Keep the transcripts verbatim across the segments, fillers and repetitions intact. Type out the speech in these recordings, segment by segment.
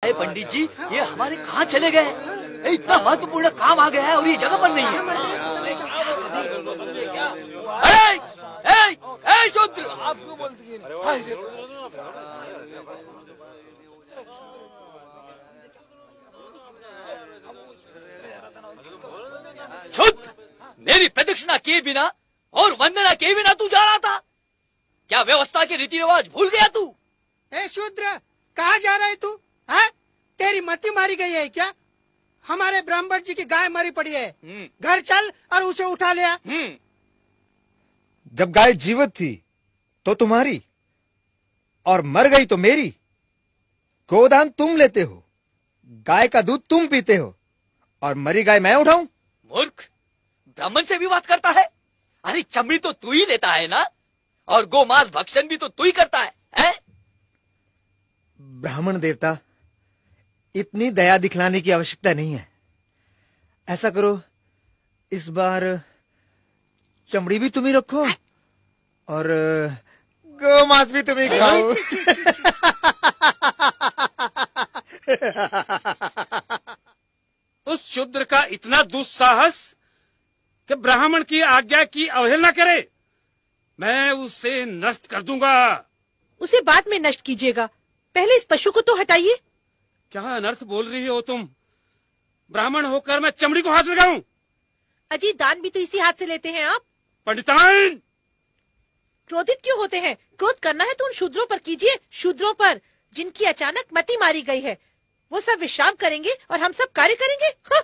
अरे पंडित जी, ये हमारे कहाँ चले गए? इतना महत्वपूर्ण काम आ गया है और ये जगह पर नहीं है। ए, ए, ए, शूद्र, आप क्यों बोलते हैं? शूद्र, मेरी प्रदक्षिणा किए बिना और वंदना किए बिना तू जा रहा था? क्या व्यवस्था के रीति रिवाज भूल गया तू? ए शूद्र, कहाँ जा रहा है तू? है? तेरी मति मारी गई है क्या? हमारे ब्राह्मण जी की गाय मरी पड़ी है, घर चल और उसे उठा लिया। जब गाय जीवित थी तो तुम्हारी और मर गई तो मेरी। गोदान तुम लेते हो, गाय का दूध तुम पीते हो और मरी गाय मैं उठाऊं? मूर्ख, ब्राह्मण से भी बात करता है? अरे चमड़ी तो तू ही लेता है ना, और गोमांस भक्षण भी तो तू ही करता है, है? ब्राह्मण देवता, इतनी दया दिखलाने की आवश्यकता नहीं है। ऐसा करो, इस बार चमड़ी भी तुम ही रखो और गोमांस भी तुम ही खाओ। उस शूद्र का इतना दुस्साहस कि ब्राह्मण की आज्ञा की अवहेलना करे। मैं उसे नष्ट कर दूंगा। उसे बाद में नष्ट कीजिएगा, पहले इस पशु को तो हटाइए। क्या अनर्थ बोल रही हो तुम? ब्राह्मण होकर मैं चमड़ी को हाथ लगाऊं? अजी, दान भी तो इसी हाथ से लेते हैं आप। पंडिताइन, क्रोधित क्यों होते हैं? क्रोध करना है तो उन शूद्रों पर कीजिए, शूद्रों पर जिनकी अचानक मति मारी गई है। वो सब विश्राम करेंगे और हम सब कार्य करेंगे। हाँ।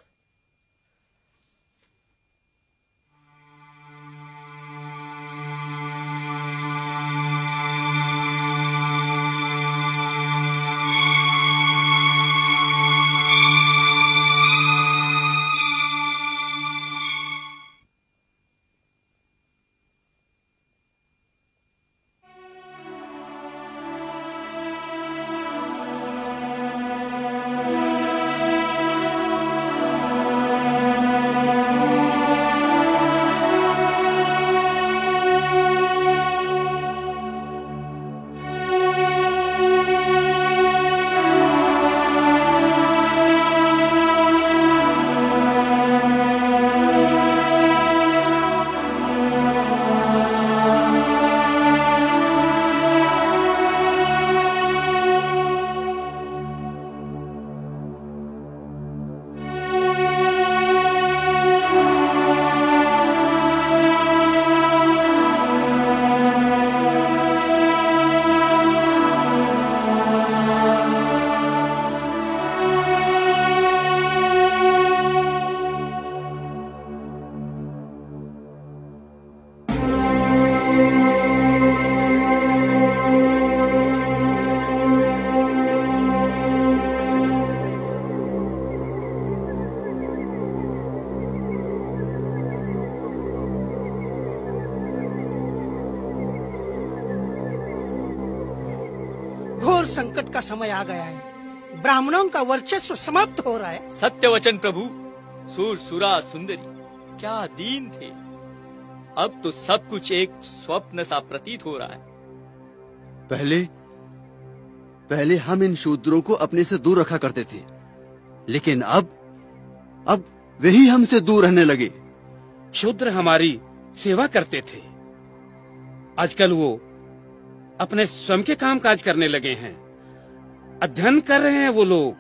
संकट का समय आ गया है, ब्राह्मणों का वर्चस्व समाप्त हो रहा है। सत्य वचन प्रभु। सूर सुरा सुंदरी क्या दीन थे, अब तो सब कुछ एक स्वप्न सा प्रतीत हो रहा है। पहले पहले हम इन शूद्रों को अपने से दूर रखा करते थे, लेकिन अब अब वही हमसे दूर रहने लगे। शूद्र हमारी सेवा करते थे, आजकल वो अपने स्वयं के काम काज करने लगे हैं, अध्ययन कर रहे हैं वो लोग।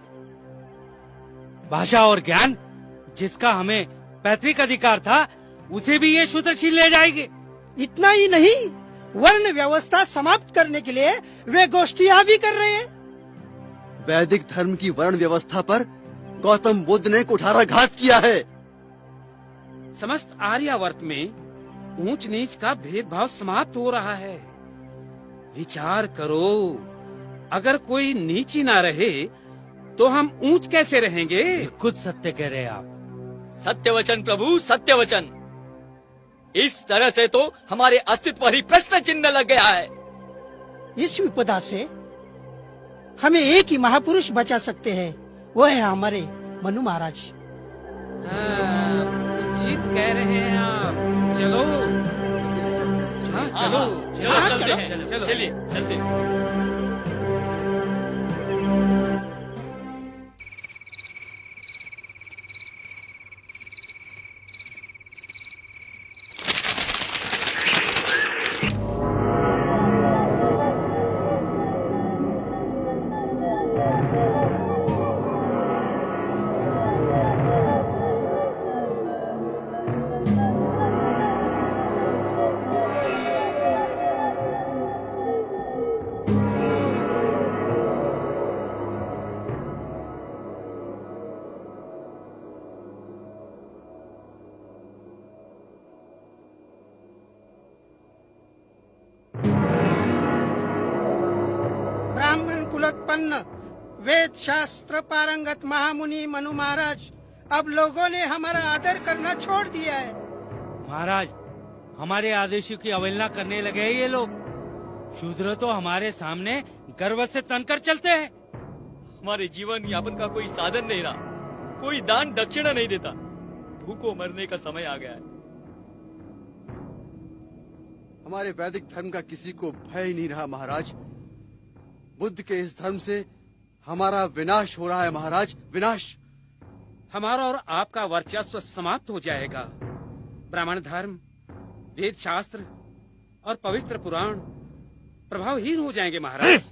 भाषा और ज्ञान जिसका हमें पैतृक अधिकार था, उसे भी ये शूद्र छीन ले जाएंगे। इतना ही नहीं, वर्ण व्यवस्था समाप्त करने के लिए वे गोष्ठियां भी कर रहे हैं। वैदिक धर्म की वर्ण व्यवस्था पर गौतम बुद्ध ने कुठाराघात किया है। समस्त आर्यावर्त में ऊंच नीच का भेदभाव समाप्त हो रहा है। विचार करो, अगर कोई नीच ही ना रहे तो हम ऊंच कैसे रहेंगे? खुद सत्य कह रहे हैं आप। सत्य वचन प्रभु, सत्य वचन। इस तरह से तो हमारे अस्तित्व पर ही प्रश्न चिन्ह लग गया है। इस विपदा से हमें एक ही महापुरुष बचा सकते हैं, वो है हमारे मनु महाराज। हाँ, उचित कह रहे हैं आप। चलो हाँ, चलो चलो हाँ, चलते चलो, हैं, चलिए चलते हैं। संपन्न वेद शास्त्र पारंगत महामुनि मनु महाराज, अब लोगों ने हमारा आदर करना छोड़ दिया है। महाराज, हमारे आदेशों की अवहेलना करने लगे हैं ये लोग। शूद्र तो हमारे सामने गर्व से तनकर चलते हैं। हमारे जीवन यापन का कोई साधन नहीं रहा, कोई दान दक्षिणा नहीं देता। भूखों मरने का समय आ गया है। हमारे वैदिक धर्म का किसी को भय ही नहीं रहा महाराज। बुद्ध के इस धर्म से हमारा विनाश हो रहा है महाराज, विनाश। हमारा और आपका वर्चस्व समाप्त हो जाएगा। ब्राह्मण धर्म, वेद शास्त्र और पवित्र पुराण प्रभावहीन हो जाएंगे महाराज।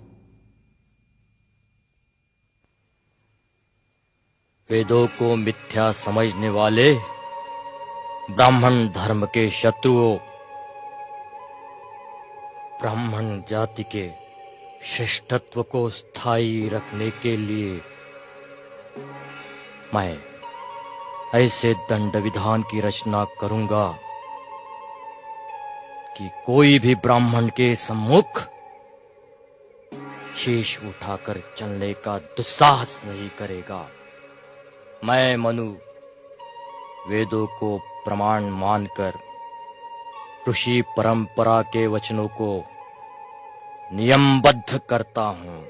वेदों को मिथ्या समझने वाले ब्राह्मण धर्म के शत्रुओं, ब्राह्मण जाति के श्रेष्ठत्व को स्थायी रखने के लिए मैं ऐसे दंड विधान की रचना करूंगा कि कोई भी ब्राह्मण के सम्मुख शीश उठाकर चलने का दुस्साहस नहीं करेगा। मैं मनु वेदों को प्रमाण मानकर ऋषि परंपरा के वचनों को नियमबद्ध करता हूं।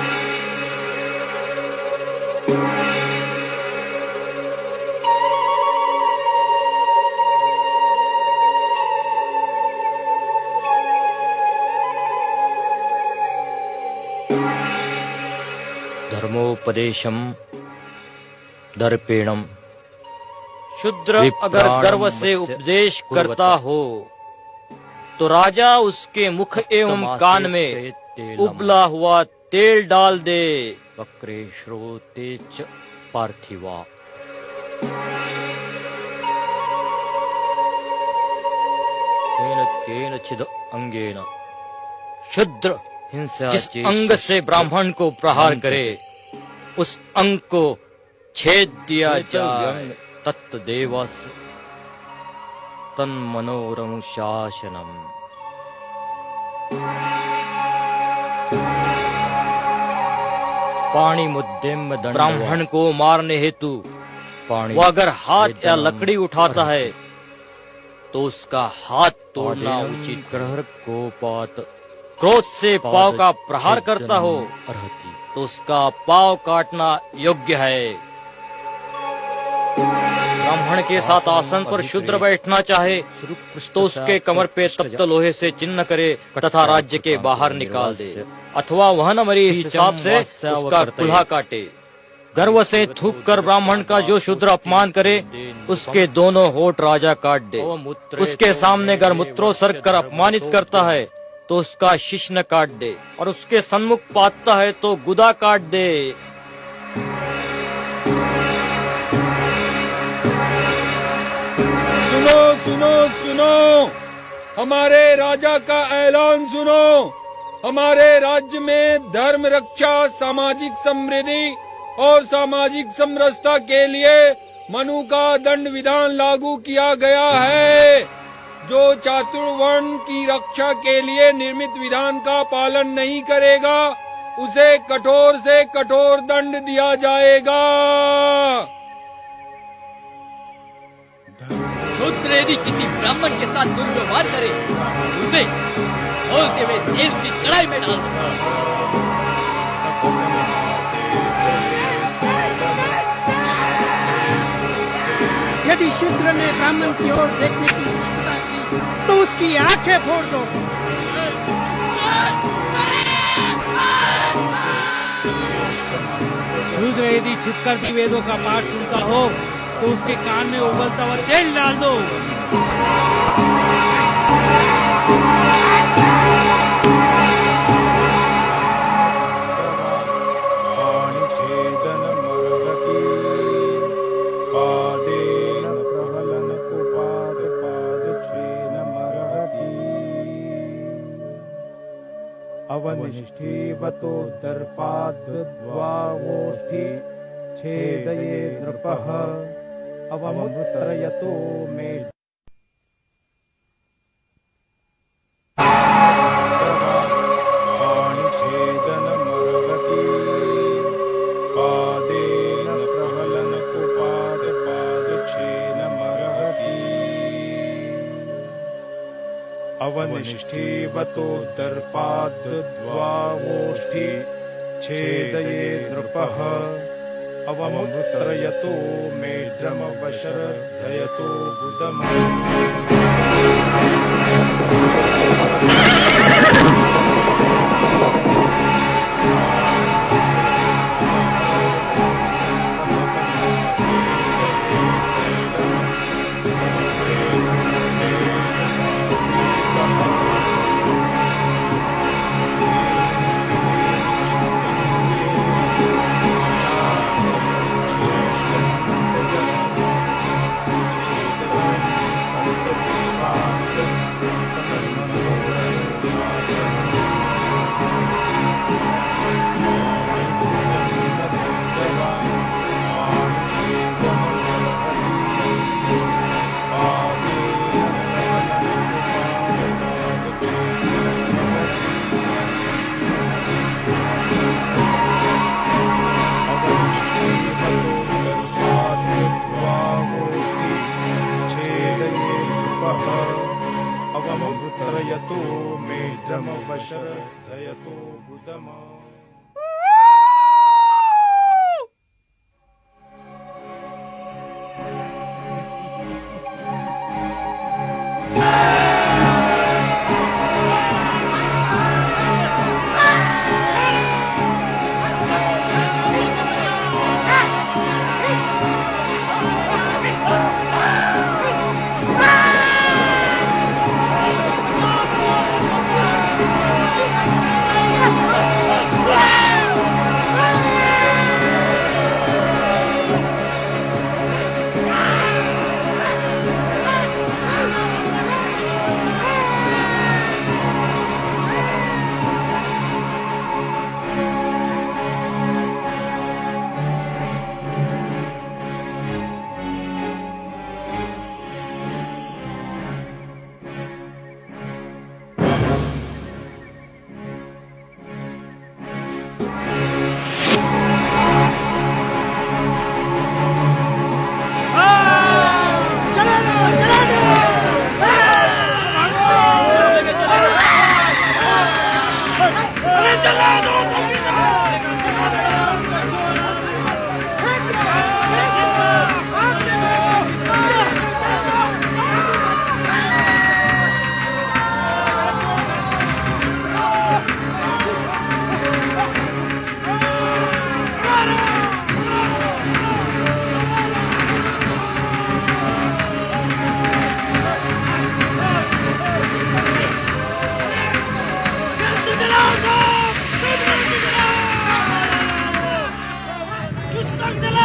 धर्मोपदेशम दर्पेणम। शूद्र अगर गर्व से उपदेश करता हो तो राजा उसके मुख एवं कान में उबला हुआ तेल डाल दे। वक्रे श्रोते च पार्थिवा। केन केनचिद अंगेन। शूद्र जिस अंग से ब्राह्मण को प्रहार करे उस अंग को छेद दिया जाए। तत्देवस तन्मनोरम शासनम। पाणी मुद्देम दंड। ब्राह्मण को मारने हेतु वो अगर हाथ या लकड़ी उठाता है तो उसका हाथ तोड़ना उचित। ग्रह कोपात। क्रोध से पाव का प्रहार करता हो तो उसका पाव काटना योग्य है। ब्राह्मण के साथ आसन पर शूद्र बैठना चाहे तो उसके कमर पे तप्त लोहे से चिन्ह करे तथा राज्य के बाहर निकाल दे, अथवा वह न मरे इस हिसाब से उसका कुल्हा काटे। गर्व से थूक कर ब्राह्मण का जो शूद्र अपमान करे उसके दोनों होठ राजा काट दे। उसके सामने अगर मूत्रोत्सर्ग कर अपमानित करता है तो उसका शिश्न काट दे, और उसके सन्मुख पातता है तो गुदा काट दे। सुनो सुनो सुनो, हमारे राजा का ऐलान सुनो। हमारे राज्य में धर्म रक्षा, सामाजिक समृद्धि और सामाजिक समरसता के लिए मनु का दंड विधान लागू किया गया है। जो चातुर्वर्ण की रक्षा के लिए निर्मित विधान का पालन नहीं करेगा उसे कठोर से कठोर दंड दिया जाएगा। शूद्र यदि किसी ब्राह्मण के साथ दुर्व्यवहार करे उसे बोलते हुए तेल की कढ़ाई में डाल दो। यदि शूद्र ने ब्राह्मण की ओर देखने की दुष्टता की तो उसकी आंखें फोड़ दो। शूद्र यदि छिपकर भी वेदों का पाठ सुनता हो तो उसके कान में उबलता हुआ तेल डाल दो। अवनिष्ठीवतो दर्पाद्वावोष्ठी छेदये नृपः अवमुत्रयतो मे। पाणिछेदनमर्हति। अवनिष्ठीवतो दर्पाद्द्वावोष्ठी छेदये नृपः अवमुत्रयतो मेढ्रमवशर्धयतो बुधम् अवमुत्रयतो मेढ्रमवशर्धयतो बुधम् Stop